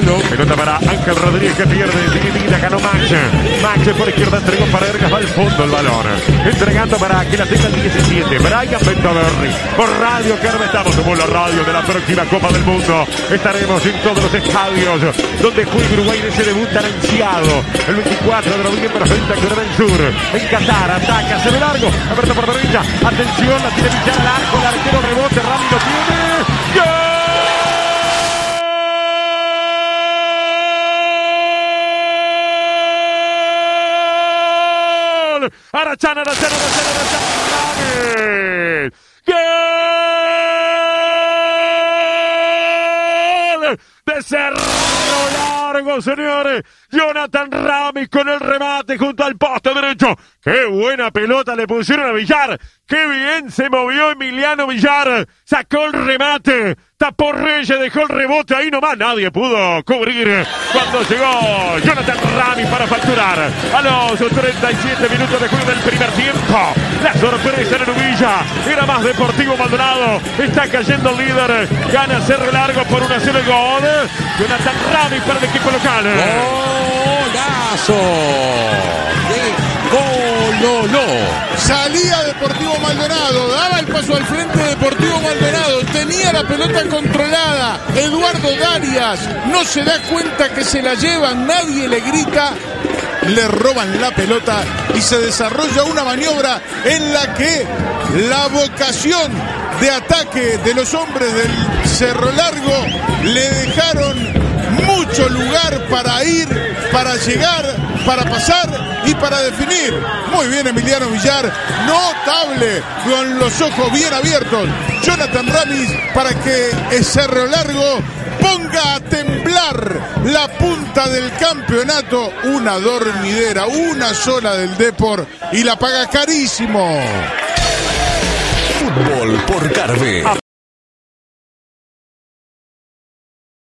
Pelota para Ángel Rodríguez que pierde. Divide, ganó Max. Max por izquierda entregó para Ergas, va al fondo el balón. Entregando para que la tenga el 17. Brian Ventaverri. Por Radio Carve estamos como la radio de la próxima Copa del Mundo. Estaremos en todos los estadios donde juega Uruguay en ese debut tan ansiado. El 24 de noviembre frente a Corea del Sur. En Qatar, ataca, se ve largo. Aperta por derecha. Atención, la tiene Villar al arco. El arquero rebote, rápido tiene. ¡Gol! Arachana. ¡Gol! De Cerro Largo, señores. Jonathan Ramis con el remate junto al poste derecho. ¡Qué buena pelota le pusieron a Villar! ¡Qué bien se movió Emiliano Villar! Sacó el remate, tapó Reyes, dejó el rebote ahí nomás. Nadie pudo cubrir cuando llegó Jonathan Ramis para facturar. A los 37 minutos de juego del primer tiempo. La sorpresa en Ubilla. Era más Deportivo Maldonado. Está cayendo el líder. Gana Cerro Largo por 1-0 el gol. Jonathan Ramis para el equipo local. ¡Golazo! Salía Deportivo Maldonado, daba el paso al frente de Deportivo Maldonado, tenía la pelota controlada. Eduardo Darias no se da cuenta que se la llevan, nadie le grita, le roban la pelota y se desarrolla una maniobra en la que la vocación de ataque de los hombres del Cerro Largo le dejaron mucho lugar para ir, para llegar, para pasar y para definir. Muy bien Emiliano Villar, notable, con los ojos bien abiertos. Jonathan Ramis para que Cerro Largo ponga a temblar la punta del campeonato. Una dormidera, una sola del Depor y la paga carísimo. Fútbol por Carve.